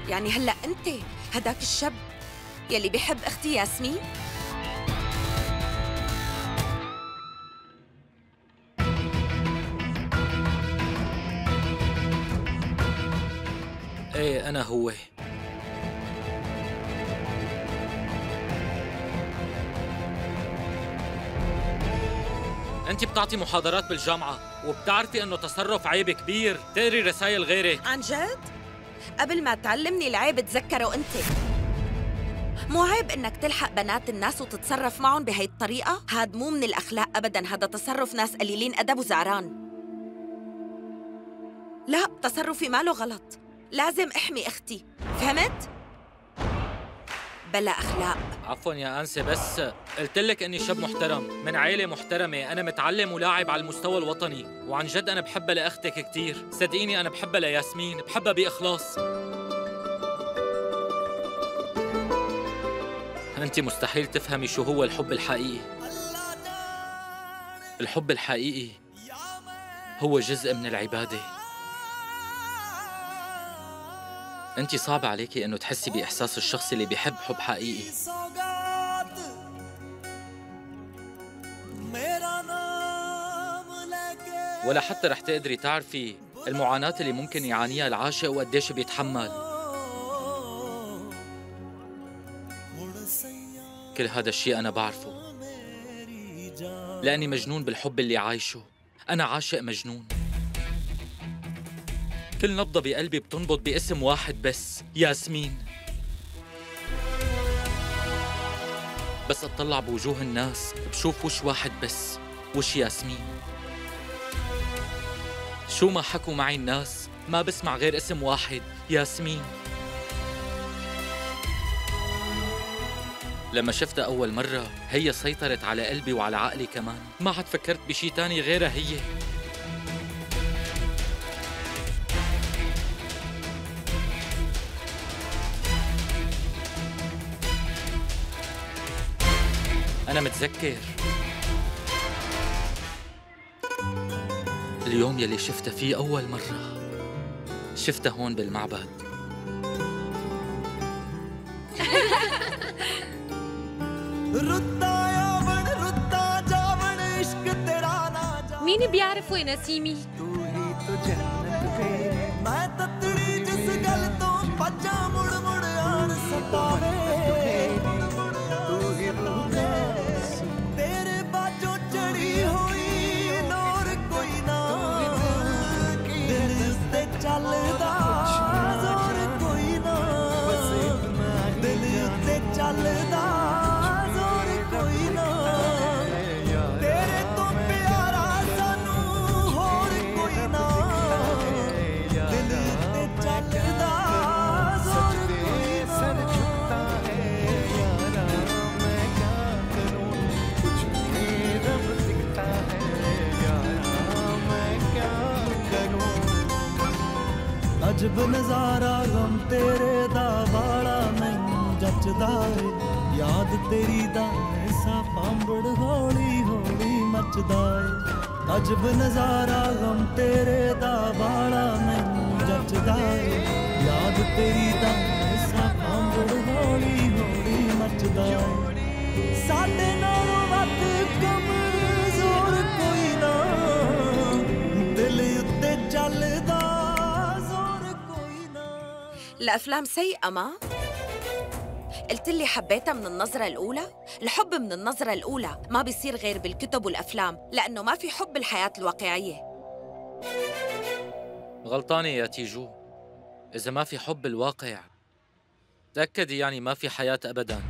يعني هلأ أنت هداك الشاب يلي بيحب أختي ياسمين؟ ايه أنا هو. أنت بتعطي محاضرات بالجامعة وبتعرفي إنه تصرف عيب كبير تقري رسائل غيرك. عن جد؟ قبل ما تعلمني العيب تذكره أنت. مو عيب إنك تلحق بنات الناس وتتصرف معهم بهي الطريقة؟ هاد مو من الأخلاق أبداً، هذا تصرف ناس قليلين أدب وزعران. لا، تصرفي ماله غلط، لازم أحمي أختي، فهمت؟ بلا أخلاق. عفواً يا أنسة، بس قلت لك إني شاب محترم من عائلة محترمة، أنا متعلم ولاعب على المستوى الوطني، وعن جد أنا بحبها لأختك كتير، صدقيني أنا بحبها لياسمين، بحبها بإخلاص. أنت مستحيل تفهمي شو هو الحب الحقيقي. الحب الحقيقي هو جزء من العبادة. أنت صعب عليكي إنه تحسي بإحساس الشخص اللي بيحب حب حقيقي. ولا حتى رح تقدري تعرفي المعاناة اللي ممكن يعانيها العاشق وقديش بيتحمل. كل هذا الشيء أنا بعرفه لأني مجنون بالحب اللي عايشه. أنا عاشق مجنون. كل نبضة بقلبي بتنبض باسم واحد بس، ياسمين. بس أطلع بوجوه الناس بشوف وش واحد بس، وش ياسمين. شو ما حكوا معي الناس ما بسمع غير اسم واحد، ياسمين. لما شفتها أول مرة هي سيطرت على قلبي وعلى عقلي كمان، ما عاد فكرت بشي تاني غيرها هي. أنا متذكر اليوم يلي شفتها فيه أول مرة، شفتها هون بالمعبد. مين بيعرف وين نسيمي؟ अजब नज़ारा गम तेरे दा बाड़ा मैनू जचदा है, याद तेरी दा ऐसा पांबड़ हौली हौली मचदा है। अजब नज़ारा गम तेरे दा बाड़ा मैनू जचदा है, याद तेरी दा ऐसा पांबड़ हौली हौली मचदा है। साडे नालों वध कमज़ोर कोई ना, दिल उत्ते चलदा الأفلام سيئة ما؟ قلت لي حبيتها من النظرة الأولى؟ الحب من النظرة الأولى ما بيصير غير بالكتب والأفلام، لأنه ما في حب بالحياة الواقعية. غلطانة يا تيجو، إذا ما في حب بالواقع تأكدي يعني ما في حياة أبداً.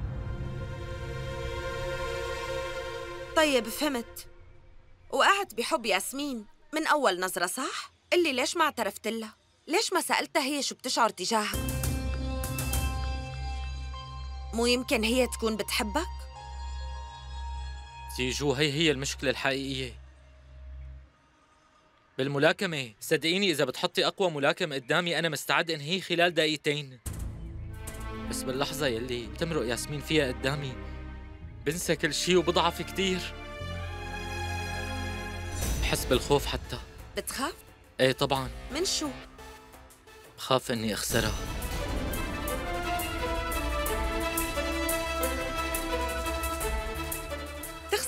طيب فهمت، وقعت بحب ياسمين من أول نظرة صح؟ قلي ليش ما اعترفت لها؟ ليش ما سألتها هي شو بتشعر تجاهك؟ مو يمكن هي تكون بتحبك؟ تيجو هي المشكلة الحقيقية بالملاكمة. صدقيني إذا بتحطي أقوى ملاكم قدامي أنا مستعد انهيه خلال دقيقتين، بس باللحظة يلي بتمرق ياسمين فيها قدامي بنسى كل شي وبضعف كتير. بحس بالخوف حتى. بتخاف؟ ايه طبعاً. من شو؟ بخاف إني أخسرها.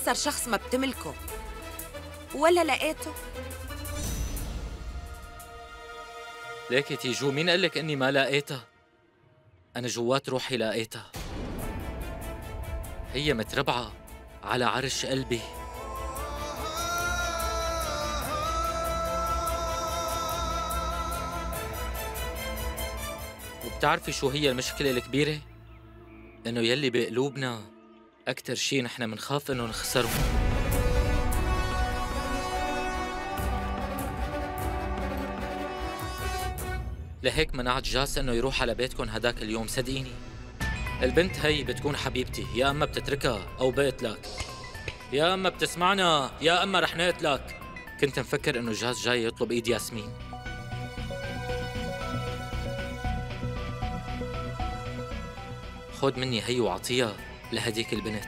تخسر شخص ما بتملكه ولا لقيته؟ ليك يا تيجو، مين قال لك اني ما لقيتها؟ انا جوات روحي لقيتها، هي متربعة على عرش قلبي. وبتعرفي شو هي المشكلة الكبيرة؟ إنه يلي بقلوبنا أكتر شي نحن منخاف إنه نخسره. لهيك منعت جاس إنه يروح على بيتكم هداك اليوم. صدقيني البنت هي بتكون حبيبتي، يا أما بتتركها أو بقتلك، يا أما بتسمعنا يا أما رح نقتلك. كنت مفكر إنه جاس جاي يطلب إيد ياسمين. خد مني هي وعطيها لهديك البنت.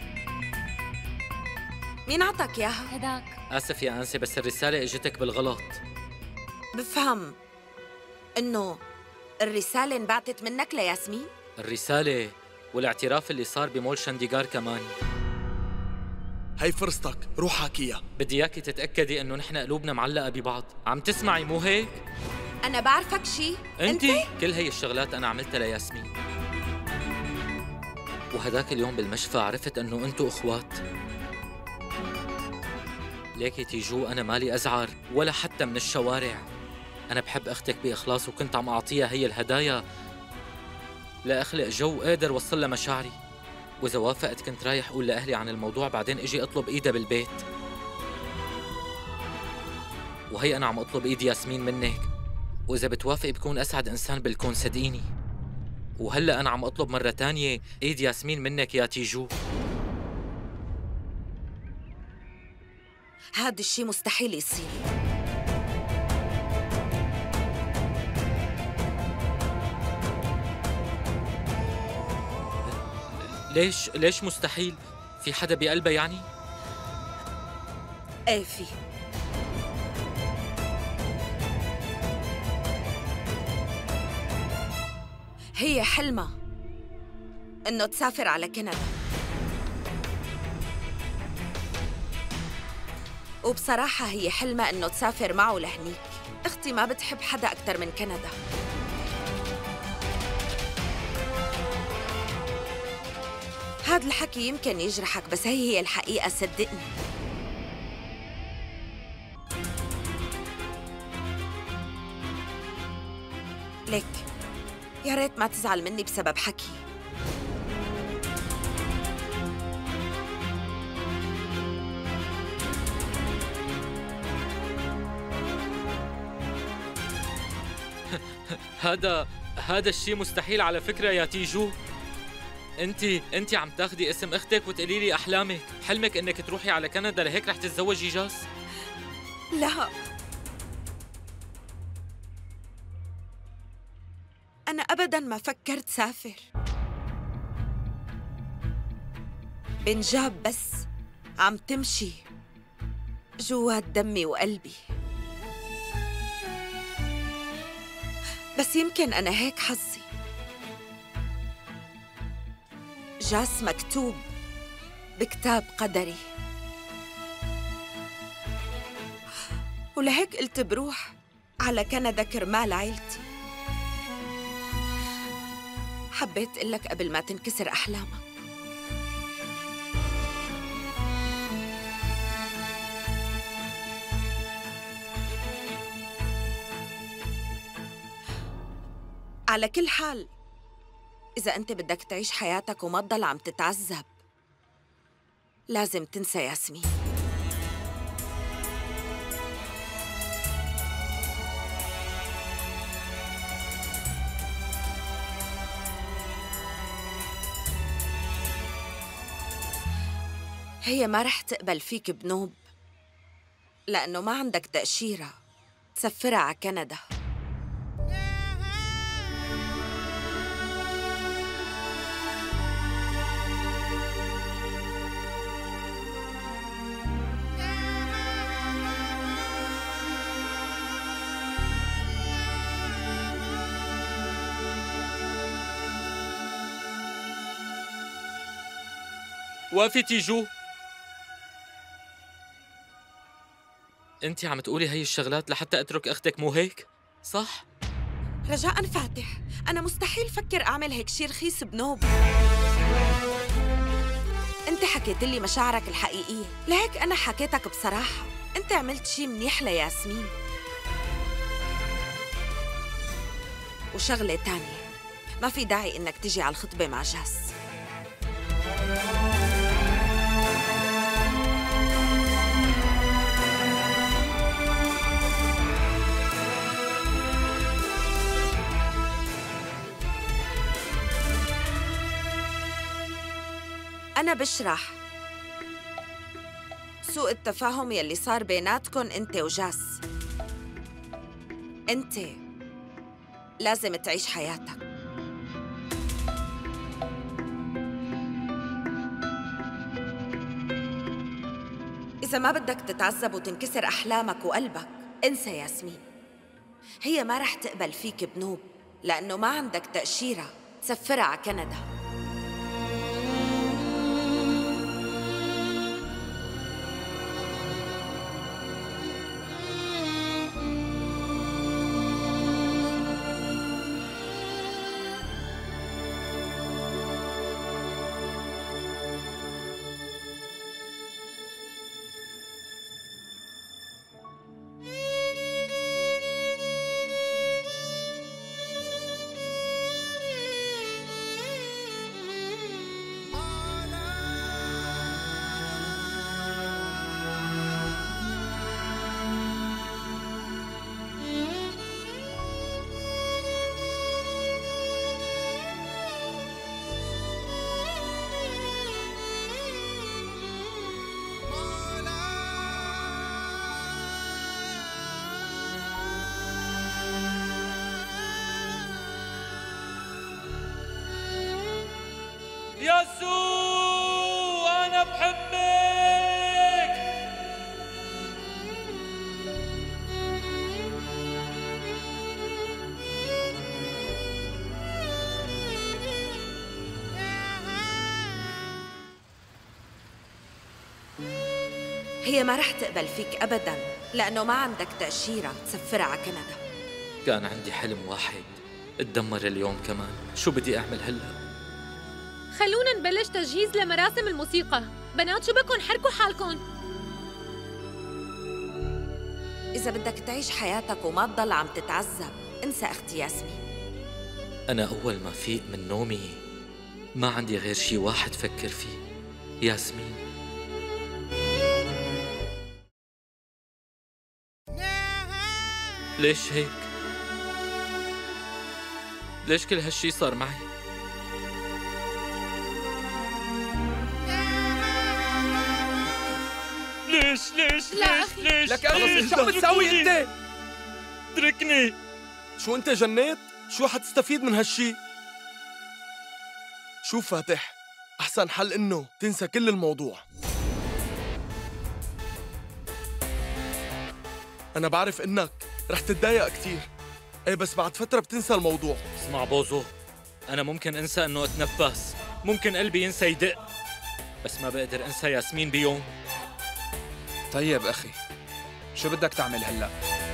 مين عطاك إياها؟ هداك. آسف يا أنسة، بس الرسالة إجتك بالغلط. بفهم إنه الرسالة انبعتت منك لياسمين؟ الرسالة والاعتراف اللي صار بمول شنديغار كمان. هي فرصتك، روح حاكيها. بدي اياكي تتأكدي انه نحن قلوبنا معلقة ببعض. عم تسمعي مو هيك؟ أنا بعرفك شي؟ انتي كل هي الشغلات انا عملتها لياسمين. وهداك اليوم بالمشفى عرفت انه انتو اخوات. ليكي تيجو، انا مالي ازعر ولا حتى من الشوارع. انا بحب اختك باخلاص، وكنت عم اعطيها هي الهدايا لاخلق جو قادر وصل لها مشاعري. واذا وافقت كنت رايح اقول لاهلي عن الموضوع، بعدين اجي اطلب ايدها بالبيت. وهي انا عم اطلب ايد ياسمين منك، واذا بتوافقي بكون اسعد انسان بالكون صدقيني. وهلا انا عم اطلب مره تانية ايد ياسمين منك يا تيجو. هذا الشي مستحيل يصير. ليش مستحيل؟ في حدا بقلبها يعني؟ ايه في. هي حلمها انه تسافر على كندا، وبصراحة هي حلمها انه تسافر معه لهنيك. اختي ما بتحب حدا اكثر من كندا. هذا الحكي يمكن يجرحك، بس هي الحقيقة صدقني. ليك يا ريت ما تزعل مني بسبب حكي. هذا الشيء مستحيل على فكرة يا تيجو. انت عم تاخدي اسم اختك وتقولي لي احلامك، حلمك انك تروحي على كندا، لهيك رح تتزوجي جاس؟ لا، أنا أبداً ما فكرت سافر. بنجاب بس عم تمشي جوات دمي وقلبي. بس يمكن أنا هيك حظي. جاس مكتوب بكتاب قدري، ولهيك قلت بروح على كندا كرمال عيلتي. حبيت قلك قبل ما تنكسر أحلامك. على كل حال، إذا أنت بدك تعيش حياتك وما تضل عم تتعذب، لازم تنسى ياسمين. هي ما رح تقبل فيك بنوب، لأنه ما عندك تأشيرة تسفرها على كندا. وقفي تيجو، انت عم تقولي هي الشغلات لحتى اترك اختك، مو هيك؟ صح؟ رجاء فاتح، أنا مستحيل فكر أعمل هيك شي رخيص بنوب. أنت حكيت لي مشاعرك الحقيقية، لهيك أنا حكيتك بصراحة. أنت عملت شي منيح لياسمين. وشغلة تانية، ما في داعي إنك تجي على الخطبة مع جاس. أنا بشرح سوء التفاهم يلي صار بيناتكن أنت وجاس. أنت لازم تعيش حياتك. إذا ما بدك تتعذب وتنكسر أحلامك وقلبك، انسى ياسمين. هي ما رح تقبل فيك بنوب لأنه ما عندك تأشيرة تسفرها على كندا. ياسو أنا بحبك. هي ما رح تقبل فيك أبداً لأنه ما عندك تأشيرة تسفرها على كندا. كان عندي حلم واحد اتدمر اليوم كمان. شو بدي أعمل هلأ؟ خلونا نبلش تجهيز لمراسم الموسيقى. بنات شو بكن حركوا حالكن. إذا بدك تعيش حياتك وما تضل عم تتعذب، انسى أختي ياسمين. أنا أول ما فيق من نومي ما عندي غير شي واحد فكر فيه، ياسمين. ليش هيك؟ ليش كل هالشي صار معي؟ ليش لك أخي شو عم تسوي أنت؟ اتركني. شو أنت جنيت؟ شو حتستفيد من هالشي؟ شوف فاتح، أحسن حل إنه تنسى كل الموضوع. أنا بعرف إنك رح تتضايق كتير، إيه بس بعد فترة بتنسى الموضوع. اسمع بوزو، أنا ممكن أنسى إنه أتنفس، ممكن قلبي ينسى يدق، بس ما بقدر أنسى ياسمين بيوم. طيب أخي، شو بدك تعمل هلأ؟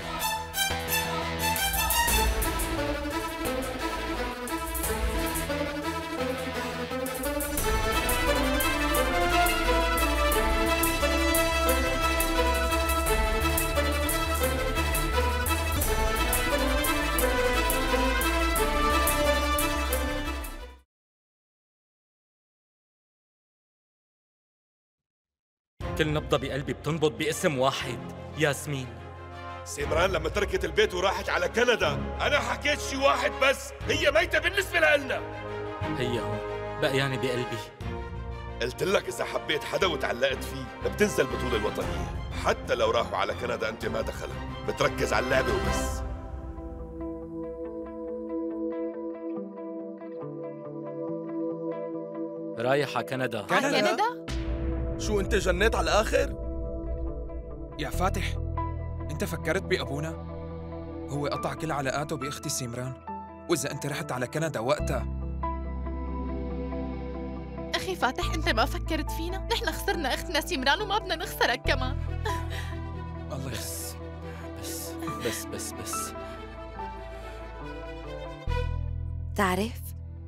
كل نبضة بقلبي بتنبض باسم واحد، ياسمين. سيمران لما تركت البيت وراحت على كندا، أنا حكيت شي واحد بس، هي ميتة بالنسبة لنا. هي هون بقياني بقلبي. قلت لك إذا حبيت حدا وتعلقت فيه بتنسى البطولة الوطنية، حتى لو راحوا على كندا أنت ما دخلها، بتركز على اللعبة وبس. رايح على كندا. كندا؟ شو أنت جنيت على الآخر؟ يا فاتح، أنت فكرت بأبونا؟ هو قطع كل علاقاته بأختي سيمران، وإذا أنت رحت على كندا وقتها. أخي فاتح، أنت ما فكرت فينا؟ نحن خسرنا أختنا سيمران وما بدنا نخسرك كمان. الله يخسر. بس تعرف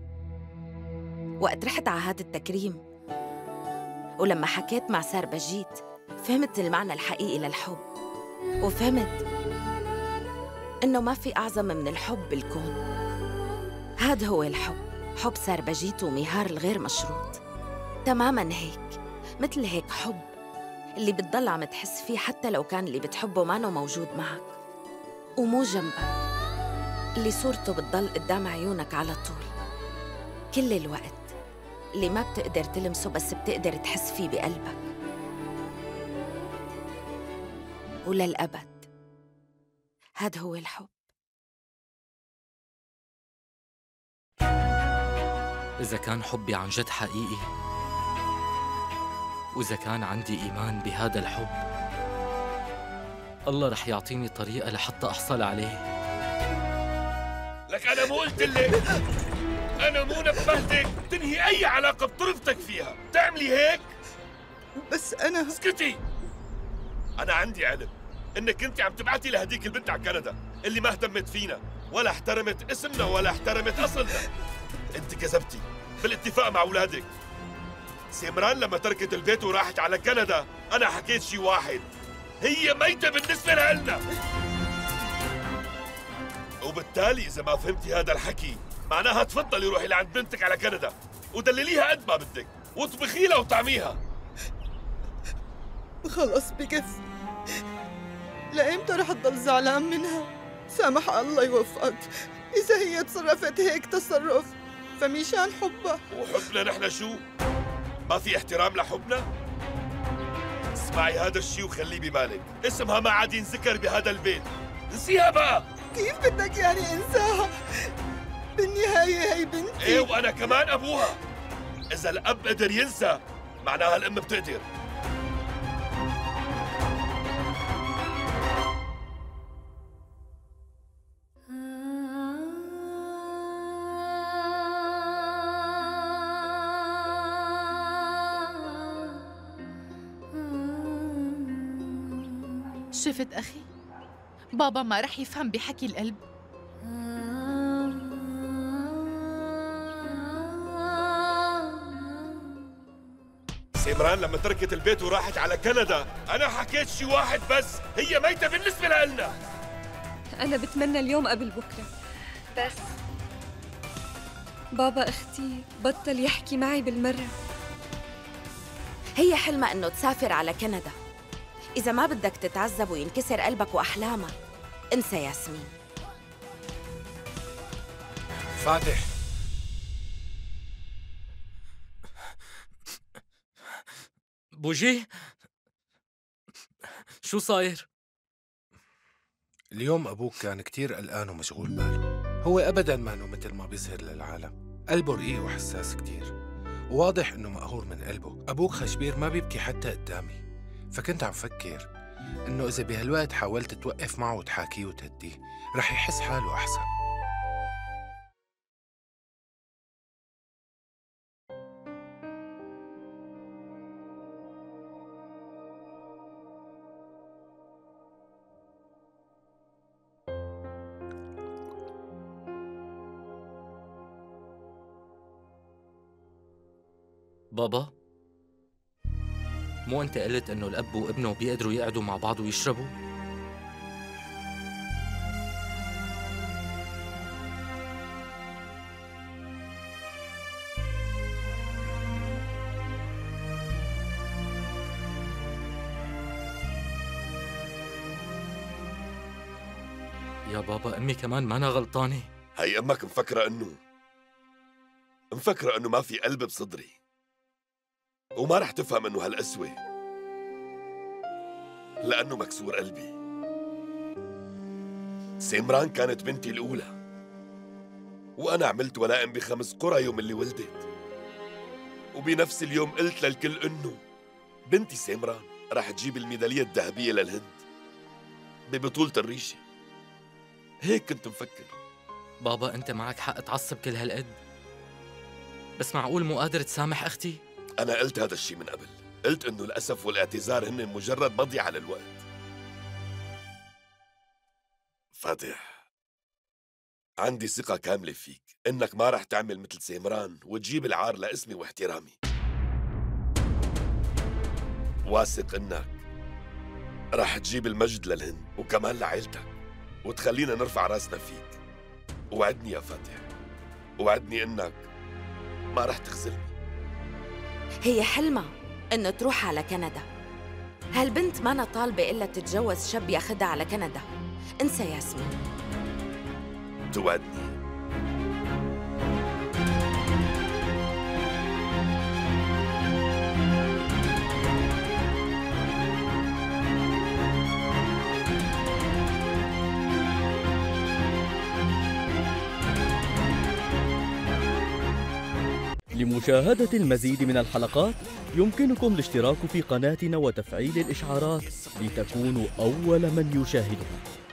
وقت رحت على هذا التكريم ولما حكيت مع سار بجيت فهمت المعنى الحقيقي للحب، وفهمت إنه ما في أعظم من الحب بالكون. هذا هو الحب، حب سار بجيت وميهار الغير مشروط. تماماً هيك، مثل هيك حب اللي بتضل عم تحس فيه حتى لو كان اللي بتحبه مانو موجود معك ومو جنبك، اللي صورته بتضل قدام عيونك على طول كل الوقت، اللي ما بتقدر تلمسه بس بتقدر تحس فيه بقلبك وللأبد. هذا هو الحب. إذا كان حبي عن جد حقيقي، وإذا كان عندي إيمان بهذا الحب، الله رح يعطيني طريقة لحتى أحصل عليه. لك أنا مو قلت لك، أنا مو نبهتك تنهي أي علاقة بطرفتك فيها، تعملي هيك؟ بس أنا اسكتي. أنا عندي علم إنك أنت عم تبعتي لهديك البنت على كندا اللي ما اهتمت فينا ولا احترمت اسمنا ولا احترمت أصلنا. أنت كذبتي بالاتفاق مع أولادك. سمران لما تركت البيت وراحت على كندا أنا حكيت شي واحد، هي ميتة بالنسبة لنا. وبالتالي إذا ما فهمتي هذا الحكي معناها تفضلي روحي لعند بنتك على كندا ودلليها قد ما بدك واطبخي لها وطعميها. خلص بكفي، لإمتى رح تضل زعلان منها؟ سامح الله يوفقك. إذا هي تصرفت هيك تصرف فمشان حبها. وحبنا نحن شو؟ ما في احترام لحبنا؟ اسمعي هذا الشيء وخليه ببالك، اسمها ما عاد ينذكر بهذا البيت، نسيها بقى. كيف بدك يعني انساها؟ بالنهاية هي بنتي. ايه وانا كمان ابوها. اذا الاب قدر ينسى معناها الام بتقدر. شفت أخي؟ بابا ما رح يفهم بحكي القلب. سمران لما تركت البيت وراحت على كندا أنا حكيت شي واحد بس، هي ميتة بالنسبة لنا. أنا بتمنى اليوم قبل بكرة، بس بابا أختي بطل يحكي معي بالمرة. هي حلمها إنه تسافر على كندا. إذا ما بدك تتعذب وينكسر قلبك وأحلامك انسى ياسمين. فاتح، بوجي، شو صاير؟ اليوم أبوك كان كتير قلقان ومشغول باله. هو أبداً ما مثل ما بيظهر للعالم، قلبه رقيق وحساس كتير، وواضح إنه مقهور من قلبه. أبوك خشبير ما بيبكي حتى قدامي، فكنت عم فكر إنه إذا بهالوقت حاولت توقف معه وتحاكيه وتهديه رح يحس حاله أحسن. بابا، مو أنت قلت إنه الأب وابنه بيقدروا يقعدوا مع بعض ويشربوا؟ يا بابا أمي كمان مانا غلطانة. هي أمك مفكرة إنه ما في قلب بصدري، وما رح تفهم إنه هالقسوة لأنه مكسور قلبي. سمران كانت بنتي الأولى، وأنا عملت ولائم ب5 قرى يوم اللي ولدت، وبنفس اليوم قلت للكل إنه بنتي سمران رح تجيب الميدالية الذهبية للهند ببطولة الريشة. هيك كنت مفكر. بابا أنت معك حق تعصب كل هالقد، بس معقول مو قادر تسامح أختي؟ أنا قلت هذا الشيء من قبل، قلت إنه الأسف والاعتذار هن مجرد مضيعة للوقت. فاتح، عندي ثقة كاملة فيك إنك ما رح تعمل مثل سيمران وتجيب العار لاسمي واحترامي. واثق إنك رح تجيب المجد للهند وكمان لعيلتك وتخلينا نرفع راسنا فيك. وعدني يا فاتح، وعدني إنك ما رح تخذلني. هي حلمها إنه تروح على كندا. هالبنت ما طالبة إلا تتجوز شاب ياخدها على كندا. انسى ياسمين. توعدني؟ لمشاهدة المزيد من الحلقات يمكنكم الاشتراك في قناتنا وتفعيل الإشعارات لتكونوا أول من يشاهدها.